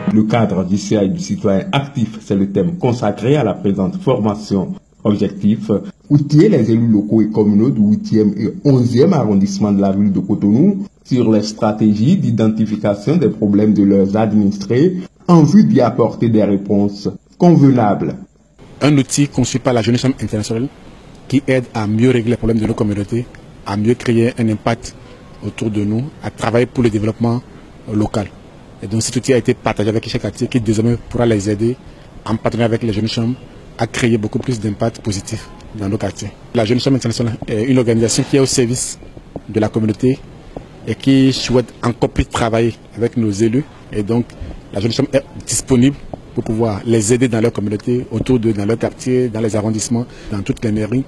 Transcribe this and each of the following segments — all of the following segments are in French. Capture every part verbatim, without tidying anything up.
Le cadre du C A du citoyen actif, c'est le thème consacré à la présente formation. Objectif, outiller les élus locaux et communaux du huitième et onzième arrondissement de la ville de Cotonou sur les stratégies d'identification des problèmes de leurs administrés en vue d'y apporter des réponses convenables. Un outil conçu par la Jeunesse Chambre internationale qui aide à mieux régler les problèmes de nos communautés, à mieux créer un impact autour de nous, à travailler pour le développement local. Et donc cet outil a été partagé avec chaque quartier qui désormais pourra les aider en partenariat avec les Jeunes Chambres à créer beaucoup plus d'impact positif dans nos quartiers. La Jeune Chambre internationale est une organisation qui est au service de la communauté et qui souhaite encore plus travailler avec nos élus. Et donc la Jeune Chambre est disponible pour pouvoir les aider dans leur communauté, autour de, dans leur quartier, dans les arrondissements, dans toutes les mairies,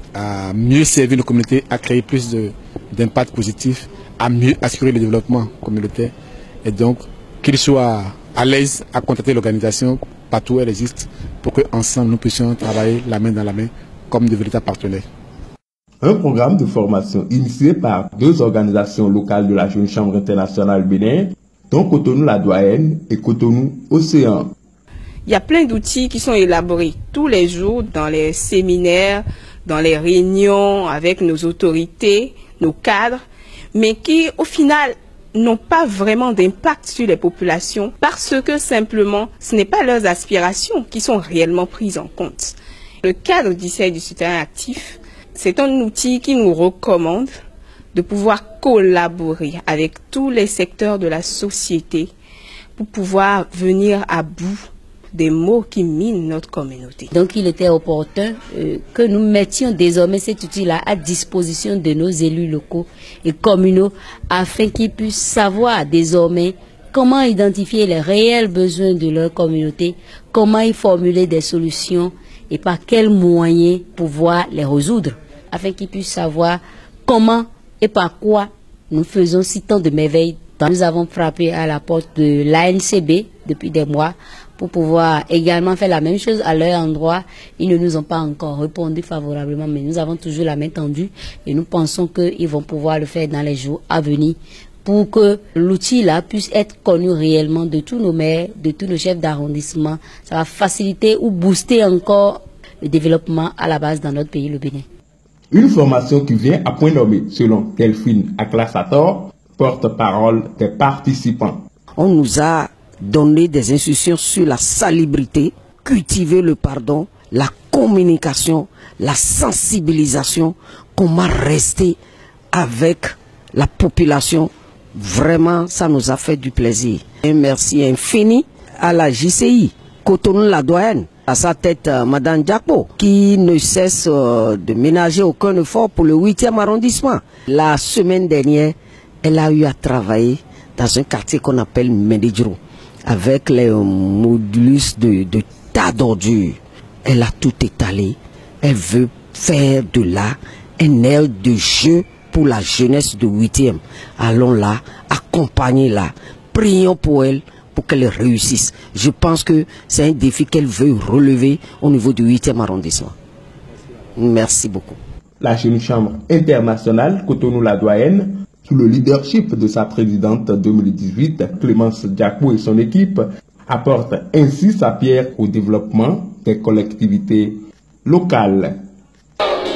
à mieux servir nos communautés, à créer plus d'impact positif, à mieux assurer le développement communautaire. Et donc qu'ils soient à l'aise à contacter l'organisation partout où elle existe pour qu'ensemble nous puissions travailler la main dans la main comme de véritables partenaires. Un programme de formation initié par deux organisations locales de la Jeune Chambre internationale Bénin, dont Cotonou la Doyenne et Cotonou Océan. Il y a plein d'outils qui sont élaborés tous les jours dans les séminaires, dans les réunions avec nos autorités, nos cadres, mais qui au final n'ont pas vraiment d'impact sur les populations parce que simplement ce n'est pas leurs aspirations qui sont réellement prises en compte. Le cadre du C A du citoyen actif, c'est un outil qui nous recommande de pouvoir collaborer avec tous les secteurs de la société pour pouvoir venir à bout des maux qui minent notre communauté. Donc il était opportun euh, que nous mettions désormais cet outil-là à disposition de nos élus locaux et communaux afin qu'ils puissent savoir désormais comment identifier les réels besoins de leur communauté, comment y formuler des solutions et par quels moyens pouvoir les résoudre, afin qu'ils puissent savoir comment et par quoi nous faisons si tant de merveilles. Nous avons frappé à la porte de l'A N C B depuis des mois pour pouvoir également faire la même chose à leur endroit. Ils ne nous ont pas encore répondu favorablement, mais nous avons toujours la main tendue et nous pensons qu'ils vont pouvoir le faire dans les jours à venir pour que l'outil-là puisse être connu réellement de tous nos maires, de tous nos chefs d'arrondissement. Ça va faciliter ou booster encore le développement à la base dans notre pays, le Bénin. Une formation qui vient à point nommé, selon Delphine Aklassator, porte-parole des participants. On nous a donné des instructions sur la salubrité, cultiver le pardon, la communication, la sensibilisation, comment rester avec la population. Vraiment, ça nous a fait du plaisir. Un merci infini à la J C I, Cotonou la Doyenne, à sa tête euh, Madame Diakpo, qui ne cesse euh, de ménager aucun effort pour le huitième arrondissement. La semaine dernière, elle a eu à travailler dans un quartier qu'on appelle Médidro, avec les modulus de, de tas d'ordures. Elle a tout étalé. Elle veut faire de là un aire de jeu pour la jeunesse de huitième. Allons là, accompagnez-la, prions pour elle, pour qu'elle réussisse. Je pense que c'est un défi qu'elle veut relever au niveau du huitième arrondissement. Merci beaucoup. La Jeune Chambre internationale Cotonou la Doyenne, sous le leadership de sa présidente deux mille dix-huit, Clémence Diakpo et son équipe, apporte ainsi sa pierre au développement des collectivités locales.